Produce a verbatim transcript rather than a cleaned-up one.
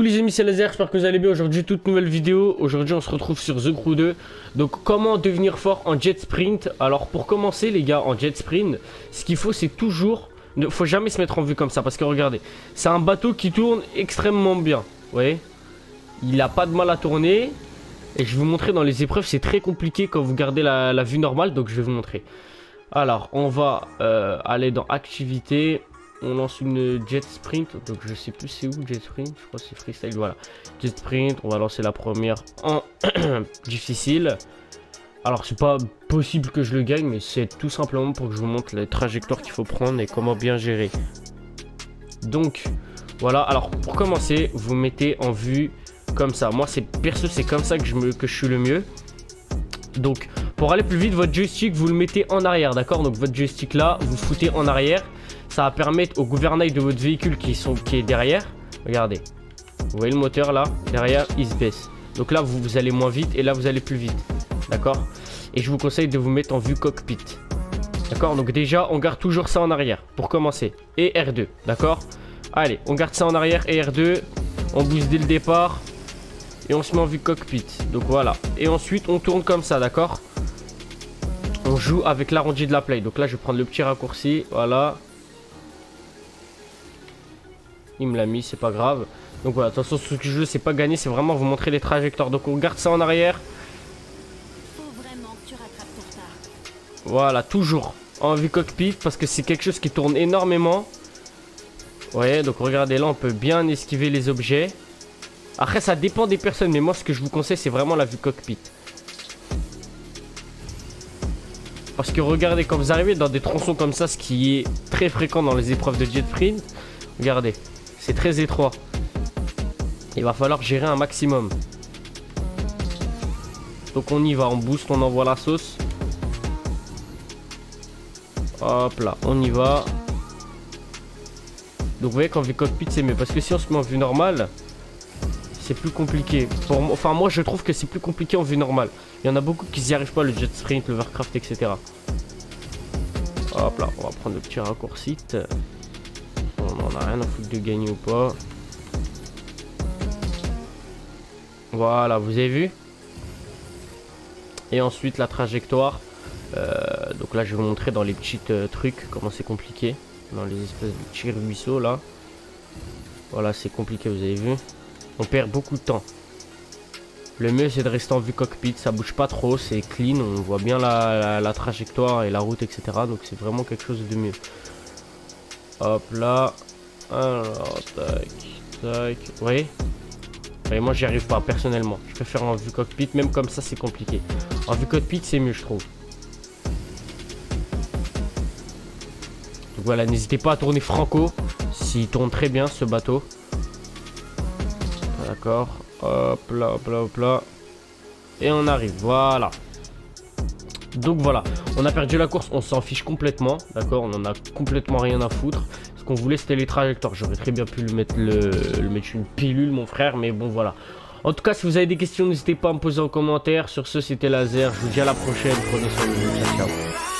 Coucou les amis, c'est Laser, j'espère que vous allez bien. Aujourd'hui, toute nouvelle vidéo. Aujourd'hui, on se retrouve sur The Crew deux. Donc, comment devenir fort en jet sprint? Alors, pour commencer, les gars, en jet sprint, ce qu'il faut, c'est toujours... Il ne faut jamais se mettre en vue comme ça. Parce que regardez, c'est un bateau qui tourne extrêmement bien. Vous voyez? Il n'a pas de mal à tourner. Et je vais vous montrer dans les épreuves, c'est très compliqué quand vous gardez la, la vue normale. Donc, je vais vous montrer. Alors, on va euh, aller dans activité. On lance une jet sprint, donc je sais plus c'est où jet sprint, je crois que c'est freestyle, voilà. Jet sprint, on va lancer la première en difficile. Alors c'est pas possible que je le gagne, mais c'est tout simplement pour que je vous montre les trajectoires qu'il faut prendre et comment bien gérer. Donc voilà, alors pour commencer, vous mettez en vue comme ça. Moi c'est perso, c'est comme ça que je, me, que je suis le mieux. Donc pour aller plus vite, votre joystick vous le mettez en arrière, d'accord? Donc votre joystick là, vous foutez en arrière. Ça va permettre au gouvernail de votre véhicule qui, sont, qui est derrière. Regardez. Vous voyez le moteur là? Derrière, il se baisse. Donc là, vous, vous allez moins vite et là, vous allez plus vite. D'accord? Et je vous conseille de vous mettre en vue cockpit. D'accord? Donc déjà, on garde toujours ça en arrière pour commencer. Et R deux. D'accord? Allez, on garde ça en arrière et R deux. On booste dès le départ. Et on se met en vue cockpit. Donc voilà. Et ensuite, on tourne comme ça. D'accord? On joue avec l'arrondi de la play. Donc là, je vais prendre le petit raccourci. Voilà. Il me l'a mis, c'est pas grave. Donc voilà, attention, ce que je veux, c'est pas gagner, c'est vraiment vous montrer les trajectoires. Donc on garde ça en arrière. Faut vraiment que tu rattrapes ton retard. Voilà, toujours en vue cockpit parce que c'est quelque chose qui tourne énormément. Vous voyez, donc regardez là, on peut bien esquiver les objets. Après, ça dépend des personnes, mais moi, ce que je vous conseille, c'est vraiment la vue cockpit. Parce que regardez, quand vous arrivez dans des tronçons comme ça, ce qui est très fréquent dans les épreuves de jet sprint, regardez. C'est très étroit. Il va falloir gérer un maximum. Donc on y va, on booste, on envoie la sauce. Hop là, on y va. Donc vous voyez qu'en vue cockpit c'est mieux. Parce que si on se met en vue normale, c'est plus compliqué. Pour moi, enfin moi je trouve que c'est plus compliqué en vue normale. Il y en a beaucoup qui n'y arrivent pas, le jet sprint, le Warcraft, et cetera. Hop là, on va prendre le petit raccourci. On en a rien à foutre de gagner ou pas. Voilà, vous avez vu? Et ensuite la trajectoire. Euh, donc là je vais vous montrer dans les petits euh, trucs comment c'est compliqué. Dans les espèces de petits ruisseaux là. Voilà, c'est compliqué, vous avez vu? On perd beaucoup de temps. Le mieux c'est de rester en vue cockpit. Ça bouge pas trop, c'est clean. On voit bien la, la, la trajectoire et la route, et cetera. Donc c'est vraiment quelque chose de mieux. Hop là. Alors, tac, tac. Vous voyez? Et moi, j'y arrive pas, personnellement. Je préfère en vue cockpit. Même comme ça, c'est compliqué. En vue cockpit, c'est mieux, je trouve. Donc voilà, n'hésitez pas à tourner franco. S'il tourne très bien, ce bateau. D'accord. Hop là, hop là, hop là. Et on arrive, voilà. Donc voilà, on a perdu la course, on s'en fiche complètement, d'accord, on en a complètement rien à foutre. Ce qu'on voulait c'était les trajectoires, j'aurais très bien pu le mettre, le, le mettre une pilule mon frère, mais bon voilà. En tout cas, si vous avez des questions, n'hésitez pas à me poser en commentaire. Sur ce, c'était Laser, je vous dis à la prochaine, prenez soin de vous, ciao ciao.